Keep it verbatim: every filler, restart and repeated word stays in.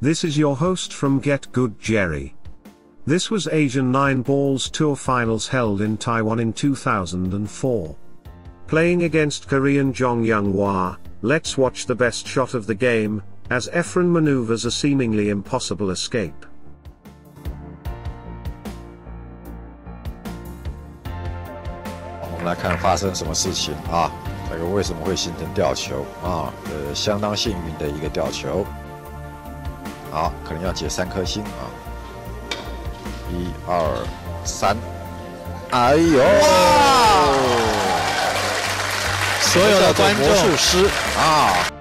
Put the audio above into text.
This is your host from GetGoodGerry. This was Asian nine Balls Tour Finals held in Taiwan in two thousand four. Playing against Korean Jong Young-hwa, let's watch the best shot of the game, as Efren maneuvers a seemingly impossible escape. 我们来看发生什么事情啊？这个为什么会形成吊球啊？呃，相当幸运的一个吊球。好，可能要解三颗星啊！一二三，哎呦！哇！ 所有的观众魔术师啊！